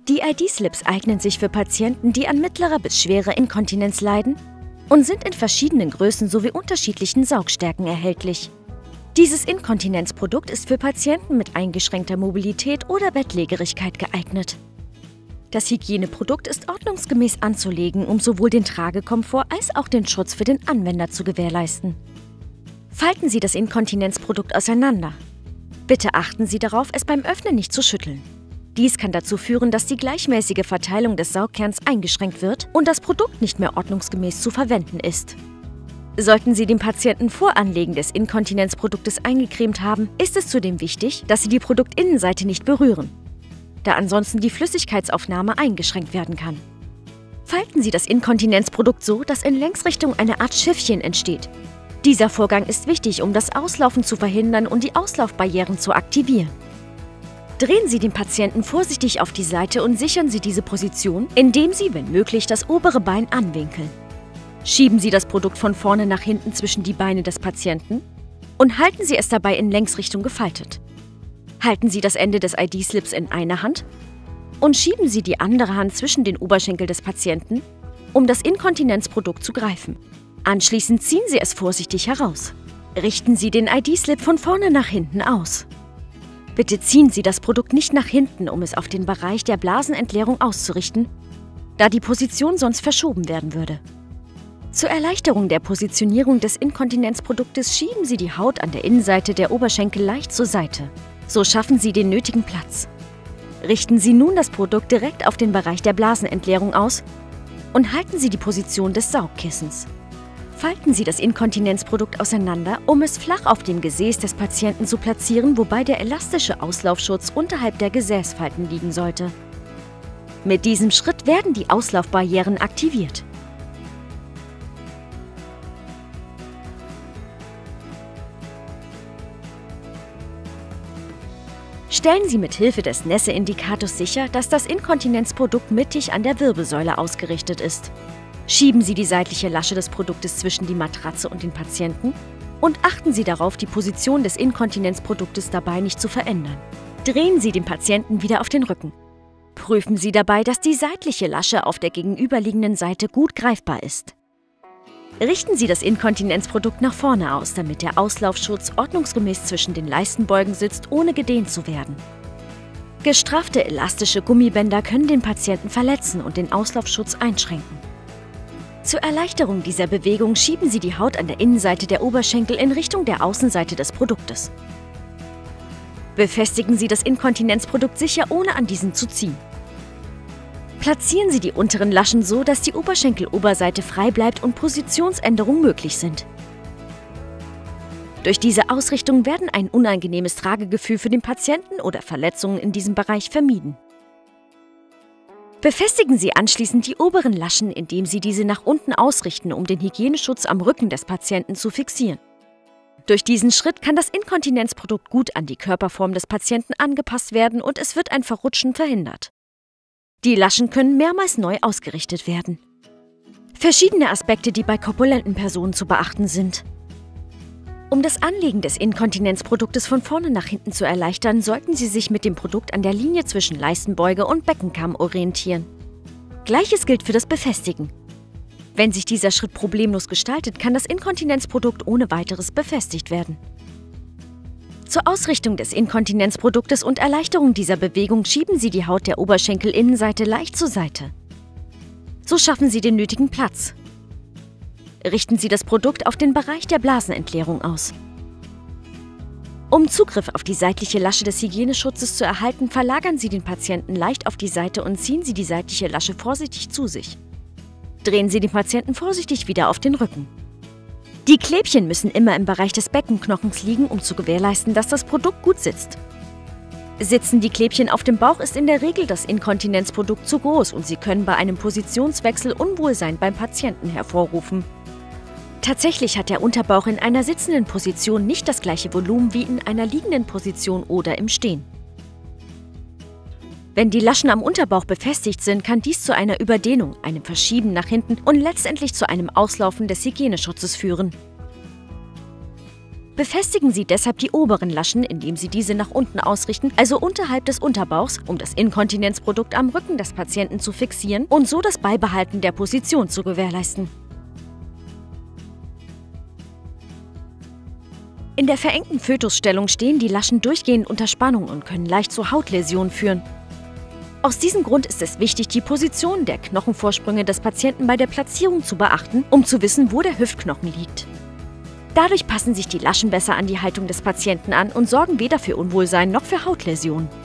Die ID-Slips eignen sich für Patienten, die an mittlerer bis schwerer Inkontinenz leiden und sind in verschiedenen Größen sowie unterschiedlichen Saugstärken erhältlich. Dieses Inkontinenzprodukt ist für Patienten mit eingeschränkter Mobilität oder Bettlägerigkeit geeignet. Das Hygieneprodukt ist ordnungsgemäß anzulegen, um sowohl den Tragekomfort als auch den Schutz für den Anwender zu gewährleisten. Falten Sie das Inkontinenzprodukt auseinander. Bitte achten Sie darauf, es beim Öffnen nicht zu schütteln. Dies kann dazu führen, dass die gleichmäßige Verteilung des Saugkerns eingeschränkt wird und das Produkt nicht mehr ordnungsgemäß zu verwenden ist. Sollten Sie den Patienten vor Anlegen des Inkontinenzproduktes eingecremt haben, ist es zudem wichtig, dass Sie die Produktinnenseite nicht berühren, da ansonsten die Flüssigkeitsaufnahme eingeschränkt werden kann. Falten Sie das Inkontinenzprodukt so, dass in Längsrichtung eine Art Schiffchen entsteht. Dieser Vorgang ist wichtig, um das Auslaufen zu verhindern und die Auslaufbarrieren zu aktivieren. Drehen Sie den Patienten vorsichtig auf die Seite und sichern Sie diese Position, indem Sie, wenn möglich, das obere Bein anwinkeln. Schieben Sie das Produkt von vorne nach hinten zwischen die Beine des Patienten und halten Sie es dabei in Längsrichtung gefaltet. Halten Sie das Ende des ID-Slips in einer Hand und schieben Sie die andere Hand zwischen den Oberschenkel des Patienten, um das Inkontinenzprodukt zu greifen. Anschließend ziehen Sie es vorsichtig heraus. Richten Sie den ID-Slip von vorne nach hinten aus. Bitte ziehen Sie das Produkt nicht nach hinten, um es auf den Bereich der Blasenentleerung auszurichten, da die Position sonst verschoben werden würde. Zur Erleichterung der Positionierung des Inkontinenzproduktes schieben Sie die Haut an der Innenseite der Oberschenkel leicht zur Seite. So schaffen Sie den nötigen Platz. Richten Sie nun das Produkt direkt auf den Bereich der Blasenentleerung aus und halten Sie die Position des Saugkissens. Falten Sie das Inkontinenzprodukt auseinander, um es flach auf dem Gesäß des Patienten zu platzieren, wobei der elastische Auslaufschutz unterhalb der Gesäßfalten liegen sollte. Mit diesem Schritt werden die Auslaufbarrieren aktiviert. Stellen Sie mit Hilfe des Nässe-Indikators sicher, dass das Inkontinenzprodukt mittig an der Wirbelsäule ausgerichtet ist. Schieben Sie die seitliche Lasche des Produktes zwischen die Matratze und den Patienten und achten Sie darauf, die Position des Inkontinenzproduktes dabei nicht zu verändern. Drehen Sie den Patienten wieder auf den Rücken. Prüfen Sie dabei, dass die seitliche Lasche auf der gegenüberliegenden Seite gut greifbar ist. Richten Sie das Inkontinenzprodukt nach vorne aus, damit der Auslaufschutz ordnungsgemäß zwischen den Leistenbeugen sitzt, ohne gedehnt zu werden. Gestraffte elastische Gummibänder können den Patienten verletzen und den Auslaufschutz einschränken. Zur Erleichterung dieser Bewegung schieben Sie die Haut an der Innenseite der Oberschenkel in Richtung der Außenseite des Produktes. Befestigen Sie das Inkontinenzprodukt sicher, ohne an diesen zu ziehen. Platzieren Sie die unteren Laschen so, dass die Oberschenkeloberseite frei bleibt und Positionsänderungen möglich sind. Durch diese Ausrichtung werden ein unangenehmes Tragegefühl für den Patienten oder Verletzungen in diesem Bereich vermieden. Befestigen Sie anschließend die oberen Laschen, indem Sie diese nach unten ausrichten, um den Hygieneschutz am Rücken des Patienten zu fixieren. Durch diesen Schritt kann das Inkontinenzprodukt gut an die Körperform des Patienten angepasst werden und es wird ein Verrutschen verhindert. Die Laschen können mehrmals neu ausgerichtet werden. Verschiedene Aspekte, die bei korpulenten Personen zu beachten sind. Um das Anlegen des Inkontinenzproduktes von vorne nach hinten zu erleichtern, sollten Sie sich mit dem Produkt an der Linie zwischen Leistenbeuge und Beckenkamm orientieren. Gleiches gilt für das Befestigen. Wenn sich dieser Schritt problemlos gestaltet, kann das Inkontinenzprodukt ohne weiteres befestigt werden. Zur Ausrichtung des Inkontinenzproduktes und Erleichterung dieser Bewegung schieben Sie die Haut der Oberschenkelinnenseite leicht zur Seite. So schaffen Sie den nötigen Platz. Richten Sie das Produkt auf den Bereich der Blasenentleerung aus. Um Zugriff auf die seitliche Lasche des Hygieneschutzes zu erhalten, verlagern Sie den Patienten leicht auf die Seite und ziehen Sie die seitliche Lasche vorsichtig zu sich. Drehen Sie den Patienten vorsichtig wieder auf den Rücken. Die Klebchen müssen immer im Bereich des Beckenknochens liegen, um zu gewährleisten, dass das Produkt gut sitzt. Sitzen die Klebchen auf dem Bauch, ist in der Regel das Inkontinenzprodukt zu groß und Sie können bei einem Positionswechsel Unwohlsein beim Patienten hervorrufen. Tatsächlich hat der Unterbauch in einer sitzenden Position nicht das gleiche Volumen wie in einer liegenden Position oder im Stehen. Wenn die Laschen am Unterbauch befestigt sind, kann dies zu einer Überdehnung, einem Verschieben nach hinten und letztendlich zu einem Auslaufen des Hygieneschutzes führen. Befestigen Sie deshalb die oberen Laschen, indem Sie diese nach unten ausrichten, also unterhalb des Unterbauchs, um das Inkontinenzprodukt am Rücken des Patienten zu fixieren und so das Beibehalten der Position zu gewährleisten. In der verengten Fötusstellung stehen die Laschen durchgehend unter Spannung und können leicht zu Hautläsionen führen. Aus diesem Grund ist es wichtig, die Position der Knochenvorsprünge des Patienten bei der Platzierung zu beachten, um zu wissen, wo der Hüftknochen liegt. Dadurch passen sich die Laschen besser an die Haltung des Patienten an und sorgen weder für Unwohlsein noch für Hautläsionen.